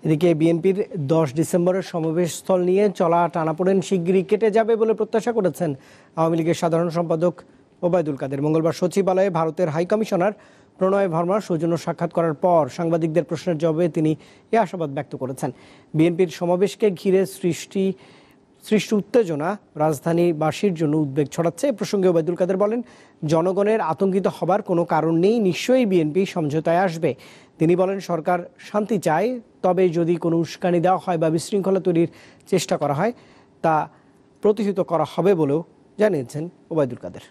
এদিকে বিএনপির 10 ডিসেম্বরের সমাবেশস্থল নিয়ে চলা টানাপোড়েন শিগগিরই কেটে যাবে বলে প্রত্যাশা করেছেন আওয়ামী লীগের সাধারণ সম্পাদক ওবায়দুল কাদের। মঙ্গলবার সচিবালয়ে ভারতের হাই কমিশনার প্রণয় ভার্মার সৌজন্য সাক্ষাৎ করার পর সাংবাদিকদের প্রশ্নের জবাবে তিনি এ আশাবাদ ব্যক্ত করেছেন। বিএনপির সমাবেশকে ঘিরে সৃষ্টি উত্তেজনা রাজধানীবাসীর জন্য উদ্বেগ ছড়াচ্ছে। এ প্রসঙ্গে ওবায়দুল কাদের বলেন, জনগণের আতঙ্কিত হবার কোনো কারণ নেই, নিশ্চয়ই বিএনপি সমঝোতায় আসবে। তিনি বলেন, সরকার শান্তি চায়, তবে যদি কোনো উস্কানি দেওয়া হয় বা বিশৃঙ্খলা তৈরির চেষ্টা করা হয় তা প্রতিহত করা হবে বলেও জানিয়েছেন ওবায়দুল কাদের।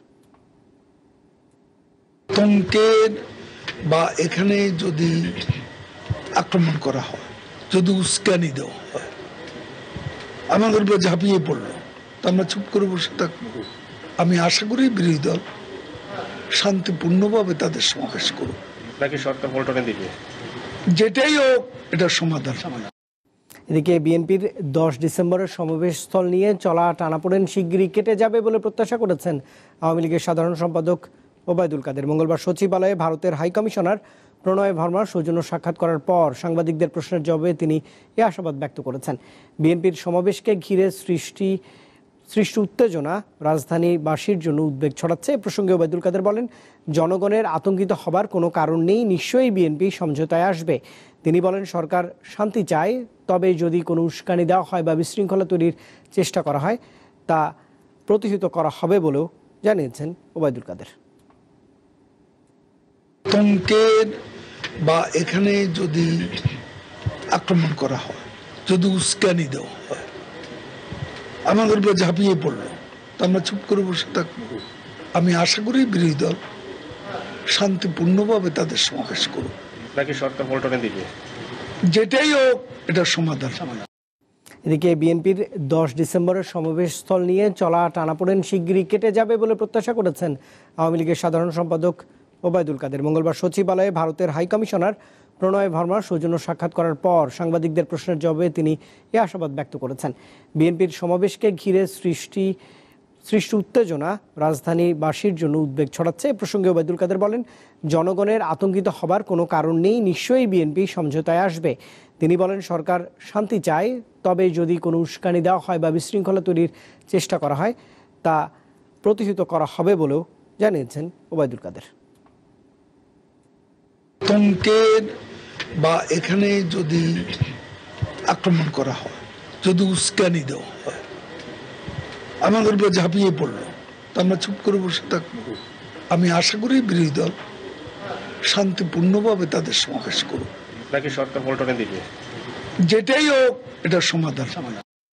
আতঙ্কের বা এখানে যদি আক্রমণ করা হয়, যদি উস্কানি দেওয়া হয়, আমাদের উপর ঝাঁপিয়ে পড়লো, তা আমরা চুপ করে বসে থাকবো? আমি আশা করি বিরোধী দল শান্তিপূর্ণভাবে তাদের সমাবেশ করুক, নাকি সরকার পল্টনে দিবে, যেটাই হোক এটা সমাধান। এদিকে বিএনপির 10 ডিসেম্বরের সমাবেশস্থল নিয়ে চলা টানাপোড়েন শিগগিরই কেটে যাবে বলে প্রত্যাশা করেছেন আওয়ামী লীগের সাধারণ সম্পাদক ওবায়দুল কাদের। মঙ্গলবার সচিবালয়ে ভারতের হাই কমিশনার প্রণয় ভার্মার সৌজন্য সাক্ষাৎ করার পর সাংবাদিকদের প্রশ্নের জবাবে তিনি এ আশাবাদ ব্যক্ত করেছেন। বিএনপির সমাবেশকে ঘিরে সৃষ্টি উত্তেজনা রাজধানীবাসীর জন্য উদ্বেগ ছড়াচ্ছে। এ প্রসঙ্গে ওবায়দুল কাদের বলেন, জনগণের আতঙ্কিত হবার কোনো কারণ নেই, নিশ্চয়ই বিএনপি সমঝোতায় আসবে। তিনি বলেন, সরকার শান্তি চায়, তবে যদি কোনো উস্কানি দেওয়া হয় বা বিশৃঙ্খলা তৈরির চেষ্টা করা হয় তা প্রতিহত করা হবে বলেও জানিয়েছেন ওবায়দুল কাদের। আতঙ্কের বা এখানে যদি আক্রমণ করা হয়, যদি উস্কানি দেওয়া হয়, আমাদের উপর ঝাঁপিয়ে পড়লো, তা আমরা চুপ করে বসে থাকবো? আমি আশা করি বিরোধী দল শান্তিপূর্ণভাবে তাদের সমাবেশ করুক, নাকি সরকার পল্টনে দিবে, যেটাই হোক এটা সমাধান। এদিকে বিএনপির 10 ডিসেম্বরের সমাবেশস্থল নিয়ে চলা টানাপোড়েন শিগগিরই কেটে যাবে বলে প্রত্যাশা করেছেন আওয়ামী লীগের সাধারণ সম্পাদক ওবায়দুল কাদের। মঙ্গলবার সচিবালয়ে ভারতের হাই কমিশনার প্রণয় ভার্মার সৌজন্য সাক্ষাৎ করার পর সাংবাদিকদের প্রশ্নের জবাবে তিনি এ আশাবাদ ব্যক্ত করেছেন। বিএনপির সমাবেশকে ঘিরে সৃষ্টি উত্তেজনা রাজধানীবাসীর জন্য উদ্বেগ ছড়াচ্ছে। এ প্রসঙ্গে ওবায়দুল কাদের বলেন, জনগণের আতঙ্কিত হবার কোনো কারণ নেই, নিশ্চয়ই বিএনপি সমঝোতায় আসবে। তিনি বলেন, সরকার শান্তি চায়, তবে যদি কোনো উস্কানি দেওয়া হয় বা বিশৃঙ্খলা তৈরির চেষ্টা করা হয় তা প্রতিহত করা হবে বলেও জানিয়েছেন ওবায়দুল কাদের। আতঙ্কের বা এখানে যদি আক্রমণ করা হয়, যদি উস্কানি দেওয়া হয়, আমাদের উপর ঝাঁপিয়ে পড়লো, তা আমরা চুপ করে বসে থাকবো? আমি আশা করি বিরোধী দল শান্তিপূর্ণভাবে তাদের সমাবেশ করুক, নাকি সরকার পল্টনে দিবে, যেটাই হোক এটা সমাধান।